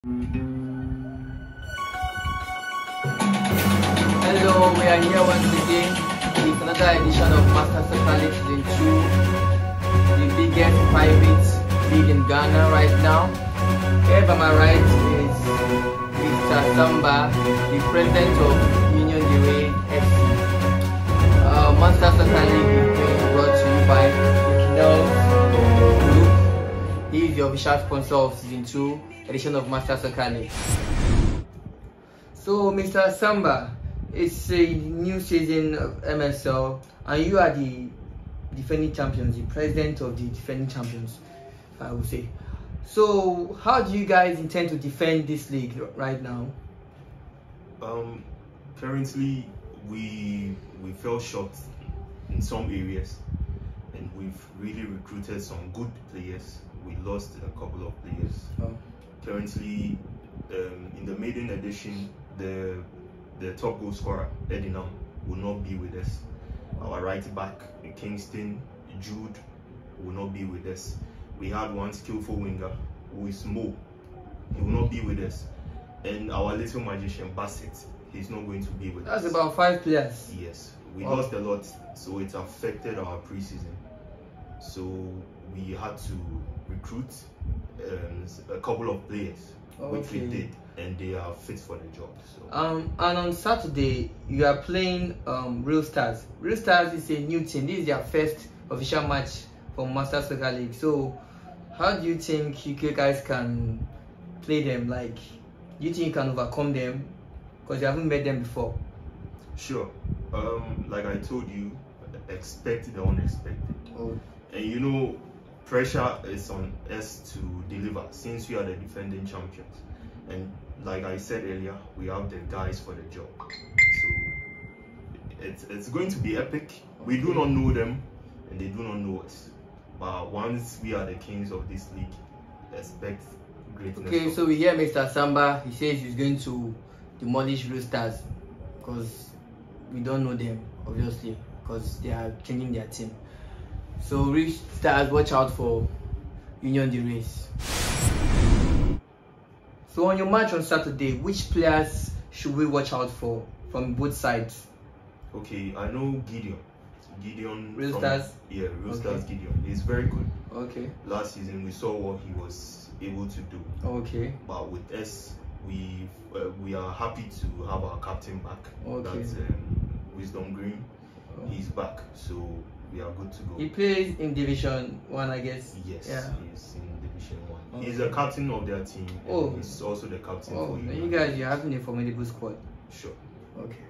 Hello, we are here once again with another edition of Master Soccer League Season 2, the biggest private league in Ghana right now. Here by my right is Mr. Samba, the president of Union de Way FC. Master Soccer League is being brought to you by Knells Group. He is the official sponsor of Season 2 edition of Master Soccer League. So, Mr. Samba, it's a new season of MSL, and you are the defending champions, the president of the defending champions, I would say. So, how do you guys intend to defend this league right now? Currently, we fell short in some areas, and we've really recruited some good players. We lost a couple of players. Currently, in the maiden edition, the top goal scorer, Edinam, will not be with us. Our right back, Kingston, Jude, will not be with us. We had one skillful winger, who is Mo. He will not be with us. And our little magician, Bassett, he's not going to be with us. That's about 5 players. Yes, we lost a lot, so it affected our preseason. So we had to recruit a couple of players, which we did, and they are fit for the job. So and on Saturday you are playing Real Stars. Real Stars is a new team. This is their first official match for Master Soccer League. So how do you think you guys can play them? Like, do you think you can overcome them? Because you haven't met them before. Sure. Like I told you, expect the unexpected. And you know, pressure is on us to deliver since we are the defending champions. And like I said earlier, we have the guys for the job. So it's going to be epic. We do not know them, and they do not know us. But once we are the kings of this league, expect greatness. Okay, so we hear Mr. Samba. He says he's going to demolish Real Stars because we don't know them, obviously, because they are changing their team. So Real Stars, watch out for Union de Race. So on your match on Saturday, which players should we watch out for from both sides? Okay, I know Gideon. Real Stars? Yeah, Real Stars Gideon. He's very good. Okay. Last season we saw what he was able to do. Okay. But with us, we are happy to have our captain back. Okay. That's Wisdom Green. He's back, so we are good to go. He plays in Division 1, I guess. Yes, yeah. He's in Division 1. Okay. He's the captain of their team. And he's also the captain for you. You guys, you're having a formidable squad. Sure. Okay.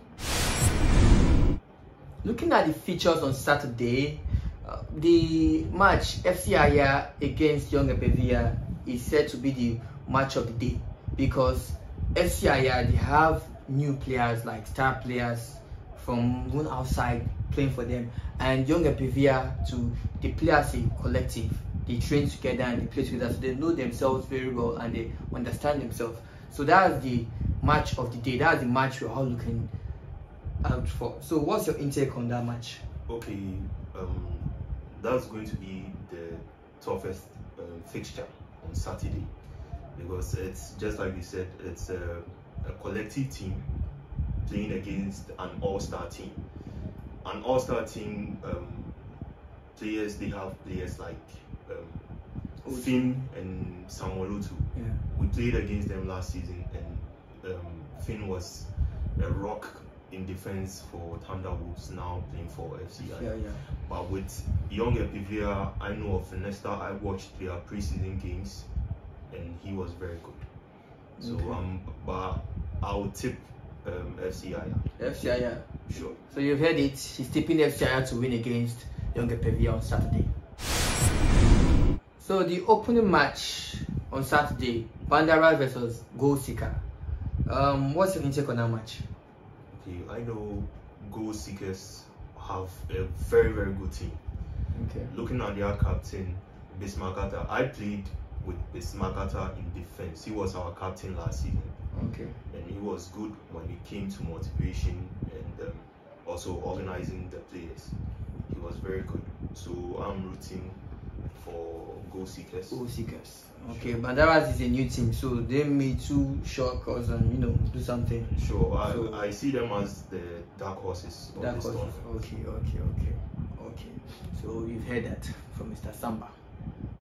Looking at the features on Saturday, the match FC Aya against Young Epevia is said to be the match of the day because FC Aya, they have new players, like star players from one outside playing for them, and Young Epevia too, they play as a collective. They train together and they play together, so they know themselves very well and they understand themselves. So that's the match of the day. That's the match we're all looking out for. So what's your intake on that match? Okay, that's going to be the toughest fixture on Saturday because it's just like you said, it's a collective team playing against an all-star team. An all-star team players, they have players like Finn and Samuel Otu. Yeah. We played against them last season, and Finn was a rock in defense for Thunderwolves, now playing for FCI. Yeah. But with Young Epevia, I know of Nesta. I watched their preseason games, and he was very good. So but I'll tip FCI. FCI. Sure. So you've heard it. He's tipping FCI to win against Young Epevia on Saturday. So the opening match on Saturday, Bandara versus Goal Seeker. What's your intake on that match? Okay, I know Goal Seekers have a very, very good team. Okay. Looking at their captain, Bismarckata, I played with Bismarckata in defense. He was our captain last season. Okay. And he was good when it came to motivation and also organizing the players. He was very good. So I'm rooting for Goal Seekers. Goal Seekers. Okay, Banderas is a new team, so they may too shock us and do something. Sure, I see them as the dark horses. Dark horses. Okay. So you've heard that from Mr. Samba.